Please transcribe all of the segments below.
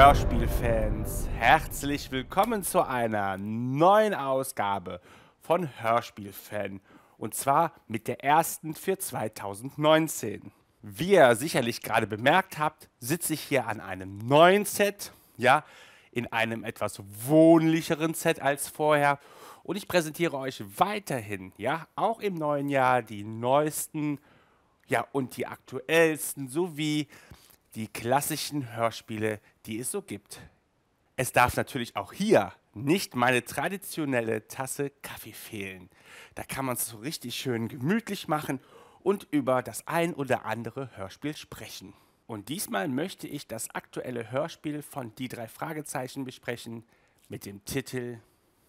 Hörspielfans, herzlich willkommen zu einer neuen Ausgabe von Hörspielfan und zwar mit der ersten für 2019. Wie ihr sicherlich gerade bemerkt habt, sitze ich hier an einem neuen Set, ja, in einem etwas wohnlicheren Set als vorher und ich präsentiere euch weiterhin, ja, auch im neuen Jahr die neuesten, ja, und die aktuellsten sowie die klassischen Hörspiele, die es so gibt. Es darf natürlich auch hier nicht meine traditionelle Tasse Kaffee fehlen. Da kann man es so richtig schön gemütlich machen und über das ein oder andere Hörspiel sprechen. Und diesmal möchte ich das aktuelle Hörspiel von Die drei Fragezeichen besprechen mit dem Titel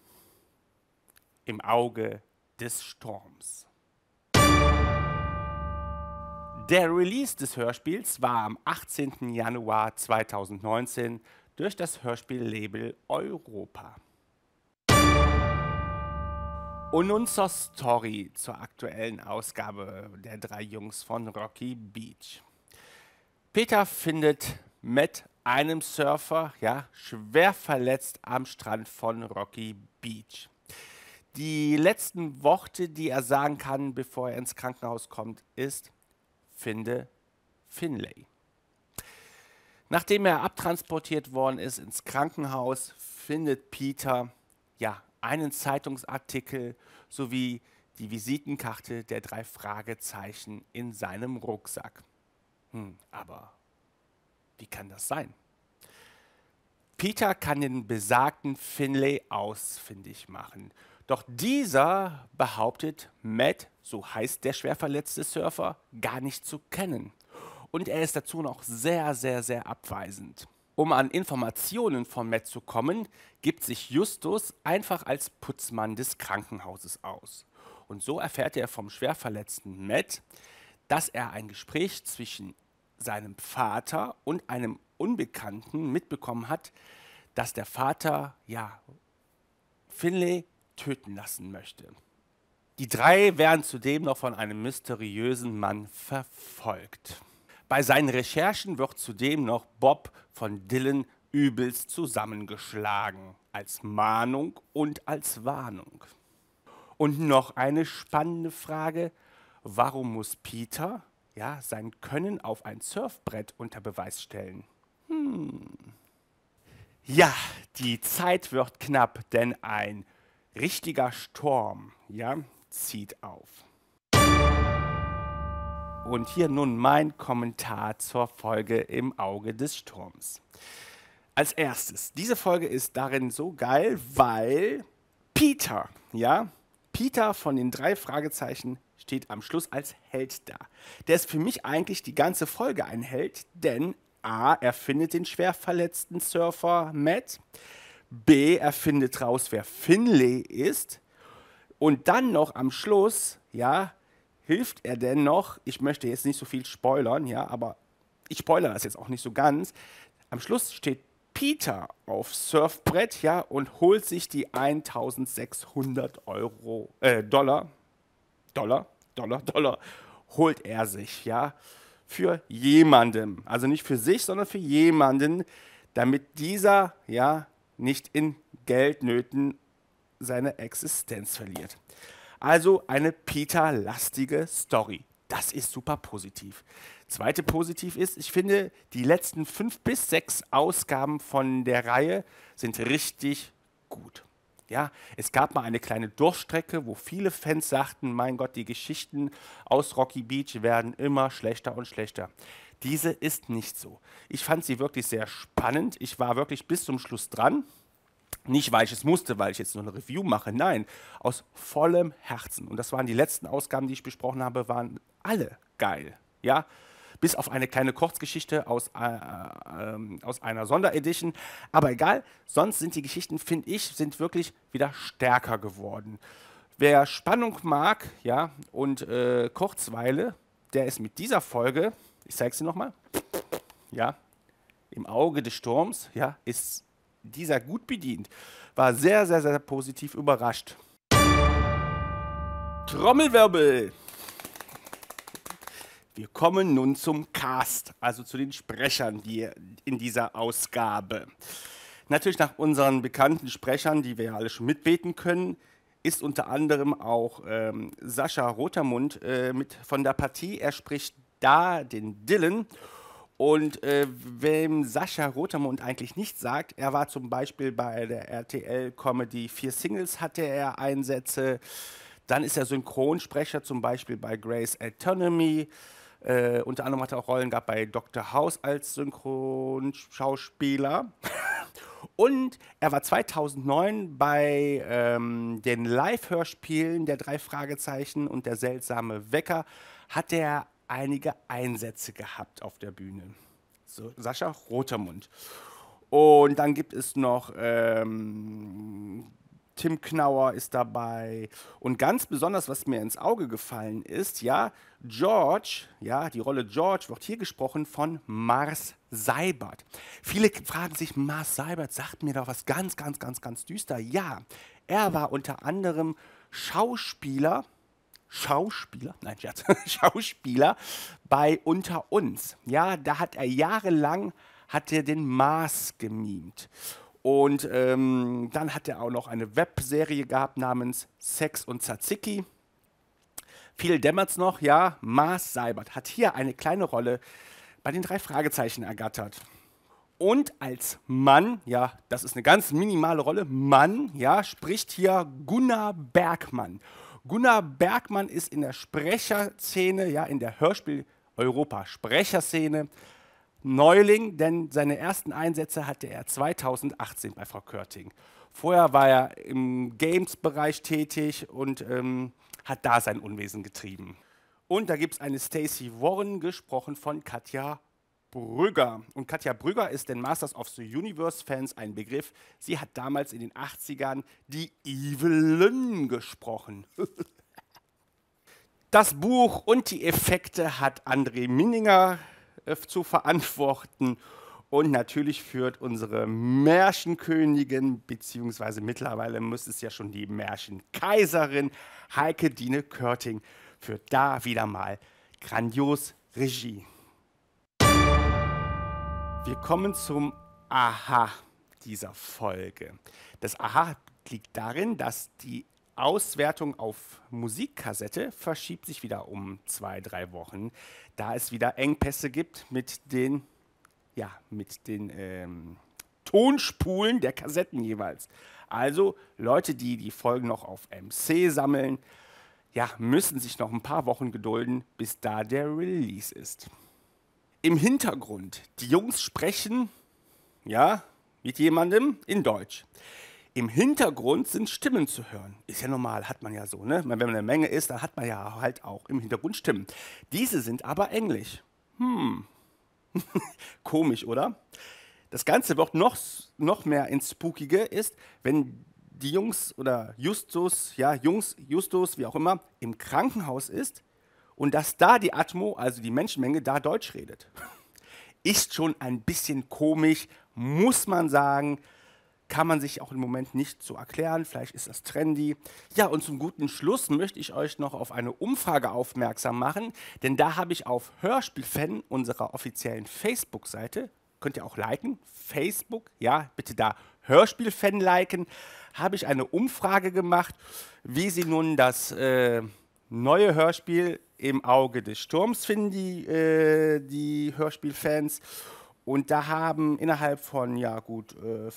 Im Auge des Sturms. Der Release des Hörspiels war am 18. Januar 2019 durch das Hörspiellabel Europa. Und nun zur Story, zur aktuellen Ausgabe der drei Jungs von Rocky Beach. Peter findet Matt, einem Surfer, ja, schwer verletzt am Strand von Rocky Beach. Die letzten Worte, die er sagen kann, bevor er ins Krankenhaus kommt, ist: Finde Finlay. Nachdem er abtransportiert worden ist ins Krankenhaus, findet Peter ja einen Zeitungsartikel sowie die Visitenkarte der drei Fragezeichen in seinem Rucksack. Aber wie kann das sein? Peter kann den besagten Finlay ausfindig machen. Doch dieser behauptet, Matt, so heißt der schwerverletzte Surfer, gar nicht zu kennen. Und er ist dazu noch sehr, sehr, sehr abweisend. Um an Informationen von Matt zu kommen, gibt sich Justus einfach als Putzmann des Krankenhauses aus. Und so erfährt er vom schwerverletzten Matt, dass er ein Gespräch zwischen seinem Vater und einem Unbekannten mitbekommen hat, dass der Vater, ja, Finlay töten lassen möchte. Die drei werden zudem noch von einem mysteriösen Mann verfolgt. Bei seinen Recherchen wird zudem noch Bob von Dylan übelst zusammengeschlagen, als Mahnung und als Warnung. Und noch eine spannende Frage: Warum muss Peter, ja, sein Können auf ein Surfbrett unter Beweis stellen? Ja, die Zeit wird knapp, denn ein richtiger Sturm, ja, zieht auf. Und hier nun mein Kommentar zur Folge Im Auge des Sturms. Als erstes, diese Folge ist darin so geil, weil Peter, ja, Peter von den drei Fragezeichen steht am Schluss als Held da. Der ist für mich eigentlich die ganze Folge ein Held, denn A, er findet den schwer verletzten Surfer Matt, B, er findet raus, wer Finlay ist und dann noch am Schluss, ja, hilft er denn noch, ich möchte jetzt nicht so viel spoilern, ja, aber ich spoilere das jetzt auch nicht so ganz, am Schluss steht Peter auf Surfbrett, ja, und holt sich die 1600 Dollar, holt er sich, ja, für jemanden, also nicht für sich, sondern für jemanden, damit dieser, ja, nicht in Geldnöten seine Existenz verliert. Also eine Peter-lastige Story. Das ist super positiv. Zweite positiv ist, ich finde, die letzten 5 bis 6 Ausgaben von der Reihe sind richtig gut. Ja, es gab mal eine kleine Durchstrecke, wo viele Fans sagten, mein Gott, die Geschichten aus Rocky Beach werden immer schlechter und schlechter. Diese ist nicht so. Ich fand sie wirklich sehr spannend. Ich war wirklich bis zum Schluss dran. Nicht, weil ich es musste, weil ich jetzt nur eine Review mache. Nein, aus vollem Herzen. Und das waren die letzten Ausgaben, die ich besprochen habe, waren alle geil. Ja, bis auf eine kleine Kurzgeschichte aus einer Sonderedition. Aber egal, sonst sind die Geschichten, finde ich, sind wirklich wieder stärker geworden. Wer Spannung mag, ja, und Kurzweile, der ist mit dieser Folge, ich zeige es dir nochmal, ja, Im Auge des Sturms, ja, ist dieser gut bedient. War sehr, sehr, sehr positiv überrascht. Trommelwirbel! Wir kommen nun zum Cast, also zu den Sprechern die in dieser Ausgabe. Natürlich nach unseren bekannten Sprechern, die wir ja alle schon mitbeten können, ist unter anderem auch Sascha Rotermund mit von der Partie. Er spricht da den Dylan. Und wem Sascha Rotermund eigentlich nicht sagt, er war zum Beispiel bei der RTL-Comedy 4 Singles hatte er Einsätze. Dann ist er Synchronsprecher zum Beispiel bei Grey's Anatomy. Unter anderem hat er auch Rollen gehabt bei Dr. House als Synchronschauspieler. Und er war 2009 bei den Live-Hörspielen der 3 Fragezeichen und der seltsame Wecker, hat er einige Einsätze gehabt auf der Bühne. So, Sascha Rotermund. Und dann gibt es noch Tim Knauer ist dabei. Und ganz besonders, was mir ins Auge gefallen ist, ja, George, ja, die Rolle George wird hier gesprochen von Mars Seibert. Viele fragen sich, Mars Seibert sagt mir doch was ganz düster. Ja, er war unter anderem Schauspieler, nein, Scherz, Schauspieler bei Unter uns. Ja, da hat er jahrelang den Mars gemimt. Und dann hat er auch noch eine Webserie gehabt namens Sex und Tzatziki. Viel dämmert's noch, ja, Mars Seibert hat hier eine kleine Rolle bei den 3 Fragezeichen ergattert. Und als Mann, ja, das ist eine ganz minimale Rolle, Mann, ja, spricht hier Gunnar Bergmann. Gunnar Bergmann ist in der Sprecherszene, ja, in der Hörspiel-Europa-Sprecherszene Neuling, denn seine ersten Einsätze hatte er 2018 bei Frau Körting. Vorher war er im Games-Bereich tätig und hat da sein Unwesen getrieben. Und da gibt es eine Stacey Warren, gesprochen von Katja Brügger. Und Katja Brügger ist den Masters of the Universe-Fans ein Begriff. Sie hat damals in den 80ern die Evelyn gesprochen. Das Buch und die Effekte hat André Minninger zu verantworten. Und natürlich führt unsere Märchenkönigin, beziehungsweise mittlerweile müsste es ja schon die Märchenkaiserin, Heike Dine Körting, führt da wieder mal grandios Regie. Wir kommen zum Aha dieser Folge. Das Aha liegt darin, dass die Auswertung auf Musikkassette verschiebt sich wieder um 2-3 Wochen, da es wieder Engpässe gibt mit den Tonspulen der Kassetten jeweils. Also Leute, die die Folgen noch auf MC sammeln, ja, müssen sich noch ein paar Wochen gedulden, bis da der Release ist. Im Hintergrund, die Jungs sprechen, ja, mit jemandem in Deutsch. Im Hintergrund sind Stimmen zu hören. Ist ja normal, hat man ja so, ne? Wenn man eine Menge ist, dann hat man ja halt auch im Hintergrund Stimmen. Diese sind aber Englisch. Komisch, oder? Das Ganze wird noch mehr ins Spookige ist, wenn die Jungs oder Justus, ja, Justus, wie auch immer, im Krankenhaus ist und dass da die Atmo, also die Menschenmenge, da Deutsch redet. Ist schon ein bisschen komisch, muss man sagen. Kann man sich auch im Moment nicht so erklären, vielleicht ist das trendy. Ja, und zum guten Schluss möchte ich euch noch auf eine Umfrage aufmerksam machen, denn da habe ich auf Hörspielfan, unserer offiziellen Facebook-Seite, könnt ihr auch liken, Facebook, ja, bitte da Hörspielfan liken, habe ich eine Umfrage gemacht, wie sie nun das neue Hörspiel Im Auge des Sturms finden, die Hörspielfans. Und da haben innerhalb von, ja gut,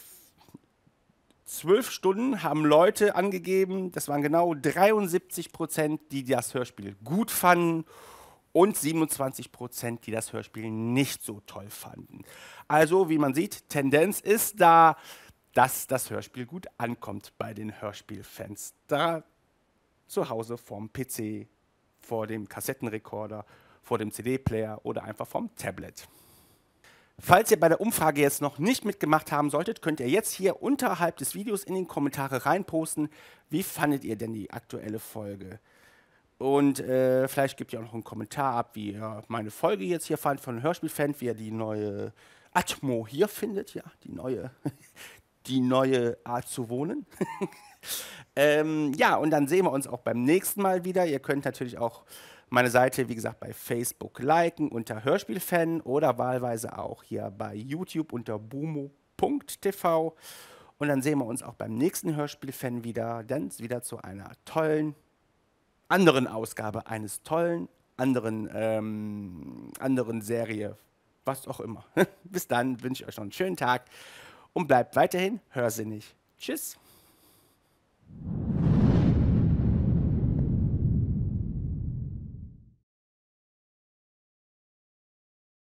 12 Stunden haben Leute angegeben, das waren genau 73%, die das Hörspiel gut fanden und 27%, die das Hörspiel nicht so toll fanden. Also, wie man sieht, Tendenz ist da, dass das Hörspiel gut ankommt bei den Hörspielfans. Da zu Hause vorm PC, vor dem Kassettenrekorder, vor dem CD-Player oder einfach vom Tablet. Falls ihr bei der Umfrage jetzt noch nicht mitgemacht haben solltet, könnt ihr jetzt hier unterhalb des Videos in den Kommentare reinposten, wie fandet ihr denn die aktuelle Folge? Und vielleicht gebt ihr auch noch einen Kommentar ab, wie ihr meine Folge jetzt hier fand von Hörspielfan, wie ihr die neue Atmo hier findet, ja, die neue Art zu wohnen. Ja, und dann sehen wir uns auch beim nächsten Mal wieder. Ihr könnt natürlich auch Meine Seite, wie gesagt, bei Facebook liken unter Hörspielfan oder wahlweise auch hier bei YouTube unter bumo.tv. Und dann sehen wir uns auch beim nächsten Hörspielfan wieder, dann wieder zu einer tollen anderen Ausgabe eines tollen anderen Serie, was auch immer. Bis dann wünsche ich euch noch einen schönen Tag und bleibt weiterhin hörsinnig. Tschüss.